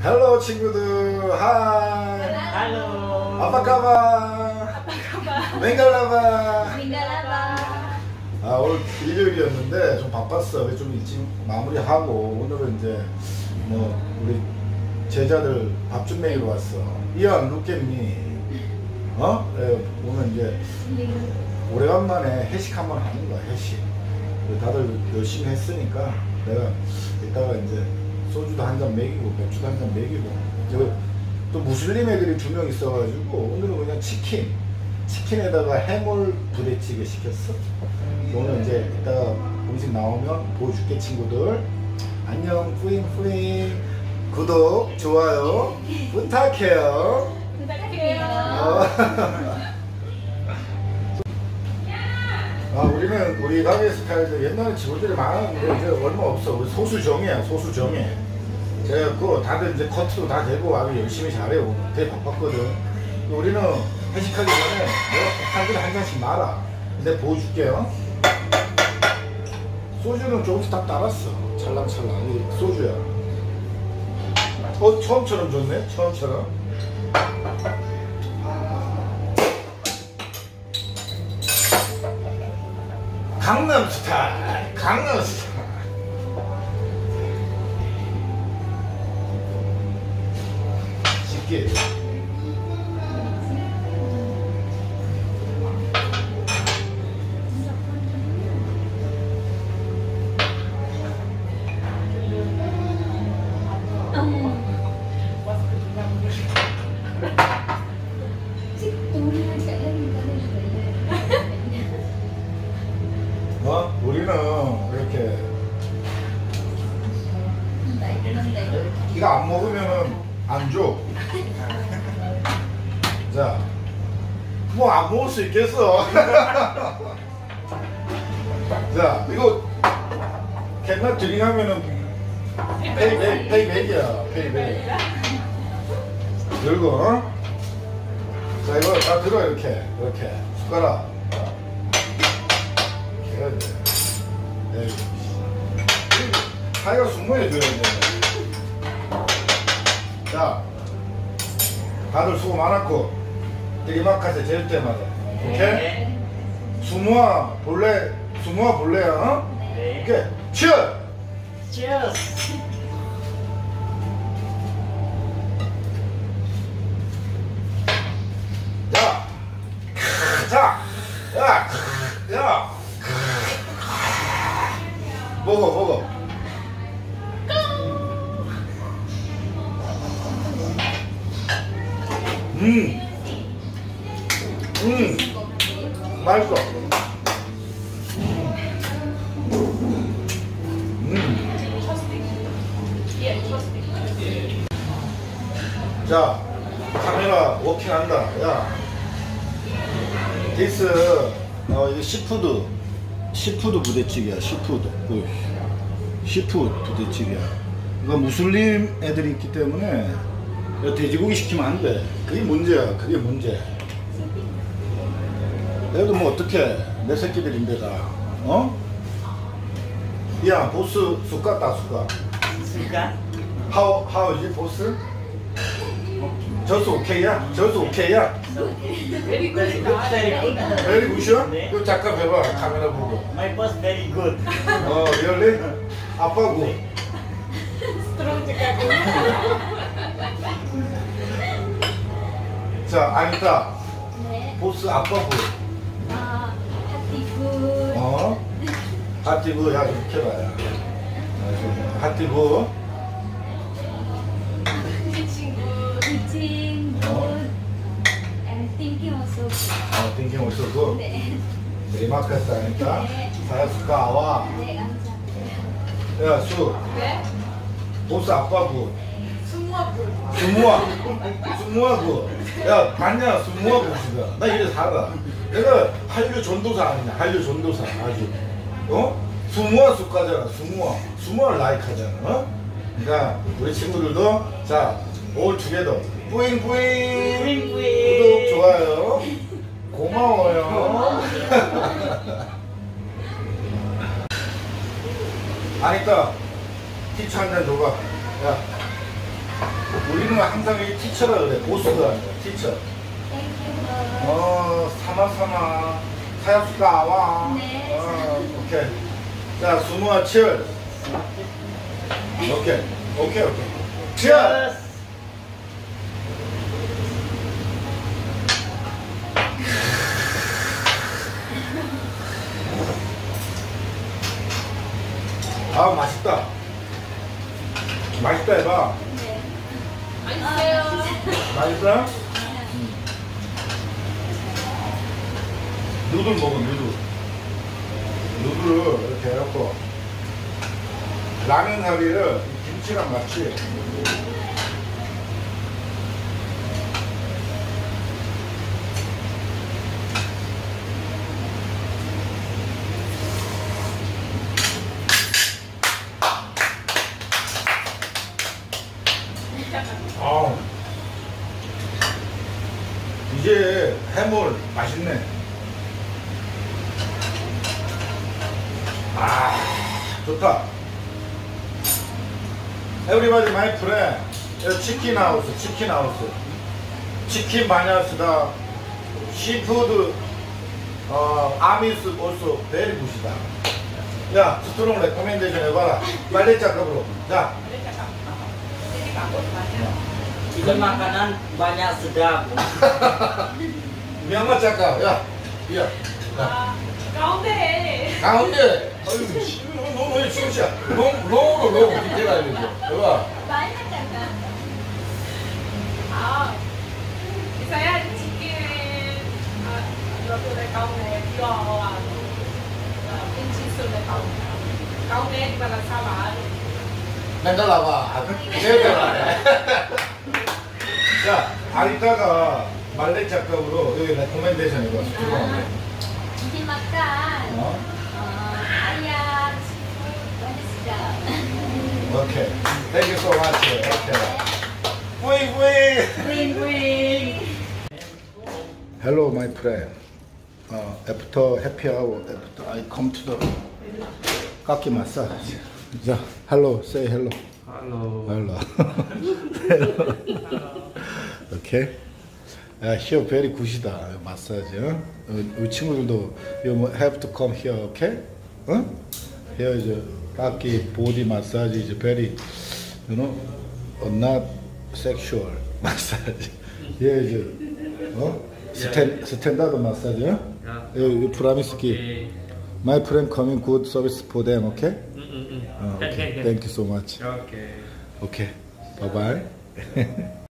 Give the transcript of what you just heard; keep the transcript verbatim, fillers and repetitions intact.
헬로 친구들, 하이. Halo. Apa kabar? 맹갈라바. 밍갈라바. 아, 오늘 일요일이었는데 좀 바빴어. 좀 일찍 마무리하고 오늘은 이제 뭐 우리 제자들 밥 좀 먹이러 왔어. 이안 룩겠니? 어? 네, 오늘 이제 오래간만에 회식 한번 하는 거야. 회식. 다들 열심히 했으니까 내가 이따가 이제 소주도 한 잔 먹이고 맥주도 한 잔 먹이고 또 무슬림 애들이 두 명 있어가지고 오늘은 그냥 치킨 치킨에다가 해물 부대찌개 시켰어. 오늘 이제 이따가 음식 나오면 보여줄게. 친구들 안녕. 뿌잉 뿌잉. 구독 좋아요 부탁해요. 부탁해요. 어. 아, 우리는 우리 가게 스타일들 옛날에 직원들이 많았는데 이제 얼마 없어. 우리 소수정이야, 소수정이. 그래갖고 다들 이제 커트도 다 되고 아주 열심히 잘해요. 되게 바빴거든. 우리는 회식하기 전에 내가 폭탄들 한 잔씩 말아. 근데 보여줄게요. 소주는 조금씩 다 따랐어. 찰랑찰랑. 이 소주야. 어, 처음처럼 좋네? 처음처럼. 강남 스타일, 강남 스타일. 쉽게. 어? 우리는 이렇게 이거 안 먹으면은 안 줘. 자, 뭐 안 먹을 수 있겠어. 자, 이거 캔나 드링하면은 페이백, 페이백이야. 페이백. 들고, 어? 자, 이거 다 들어. 이렇게 이렇게 숟가락 해야 돼. 네. 자기가 숙모해 줘야 돼. 자, 다들 수고 많았고 내리막하세 제일 때마다. 오케이? 네. 수모아 볼래? 수모아 볼래야? 어? 네. 오케이. 치얼! Cheers. 자, 자, 야, 야, 먹어, 먹어. 음, 음, 맛있어. 음. 자, 카메라 워킹한다. 야, 디스 어 이거 시푸드, 시푸드 부대찌개야. 시푸드, 그 시푸드 부대찌개야. 이거 무슬림 애들이 있기 때문에 돼지고기 시키면 안 돼. 그게 문제야. 그게 문제. 그래도 뭐 어떡해. 내 새끼들인데 다. 어? 야, 보스 숟가 따 숟가. Suka? How how is it, 보스? 저스 오케이야? 저스 오케이야? Very good. Very good. very 굿이야? 네. 이거 잠깐 해봐. 카메라 보고. My boss very good. 어, really? 아빠 굿. 자, 아니다. 네. 보스 아빠 굿. 아, 하티굿. 어? 하티브, 야, 좀 켜봐야. 하티브. 친구. 친구. 어? And thinking also good. 어, 띵킹 올수 굿. 네. 리마크했다 하니까. 네. 사야스카와. 네, 감사합니다. 야, 수. 네? 보스 아빠 굿. 승무원분. 수무아. 수무아 굿. 야, 봤냐? 수무아 굿이다. 나 이래 살아. 내가 한류 전도사 아니냐? 한류 전도사. 아주. 어? 수무아 쑥가잖아. 수무아. 수무아 라이크 하잖아. 어? 그러니까 우리 친구들도 자, 올 투게더. 뿌잉 뿌잉. Wing 구독, wing. 좋아요. 고마워요. 아니까 티차 한잔 줘봐. 야, 우리는 항상 이 티처라 그래. 보스가 아니라 티처. Thank you, boss. 어, 사마사마. 사야수가 와. 네. 어, 오케이. 자, 수모아 치얼. 오케이. 오케이, 오케이. 치얼! 아, 맛있다. 맛있다 해봐. 네. 맛있어요. 맛있어? 누들 먹어, 누들. 누들을 이렇게 해갖고 라면 사리를 김치랑 같이 아우 이제 해물 맛있네. 아 좋다. Everybody my friend. 치킨 하우스, 치킨 하우스. 치킨 바냐스다. 시푸드 어 아미스 also very good이다. 야 스트롱 레코멘데이션 해봐라. 빨리 작업으로. 자. Ini makanan banyak sedap. 미얀마 작가. 야, 야. 아, 가운데. 가운데. 아유, 씨, 너, 너, 너, 진짜. 롱, 롱으로 롱. 밑에 가야 되죠. 봐봐. Banyak kan? 아, saya chicken, ah, roti dari gaunde, pure, ah, kimchi soup dari gaunde. Gaunde di mana salad. 맨날 나와. 내가 말해. 자, 아리타가 말레 작가으로 여기 레코멘데이션 이거 스튜디오인데. Bikin makan. 어? Uh, ayam, seafood, banyak sedap. 오케이. Thank you so much. 오케이. 뿌이 뿌이. Wing wing. Hello, my friend. Uh, after happy hour, after I come to the 깎기 마사지. 자, hello, say hello. Halo. Hello. hello. Okay. Uh, here very good이다 마사지. 어? 어, 우리 친구들도 you have to come here, okay? 어? Here is 깎기 body massage is very, you know, uh, not sexual massage. Here is 어? 스탠 스탠다드 마사지. 어? You, you promise me. My friend coming good service for them, okay? 어, okay. Thank you so much. Okay. Okay. Bye bye.